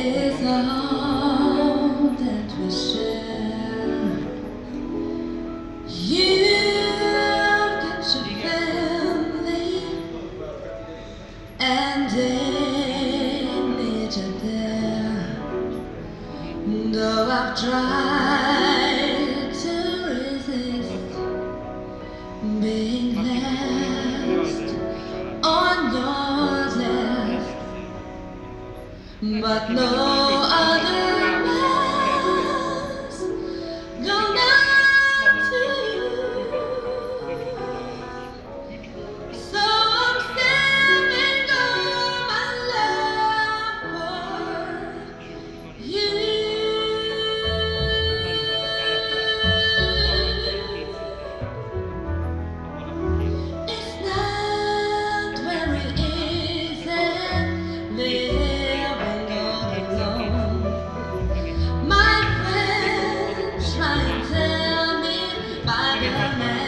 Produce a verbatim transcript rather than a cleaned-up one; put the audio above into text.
is all that we share. You've got your family, and they need you there. Though I've tried to resist being last on your left, but no other man's gonna to you. So I'm saving all my love for you. It's not very easy living all alone. My friends try and tell me by the man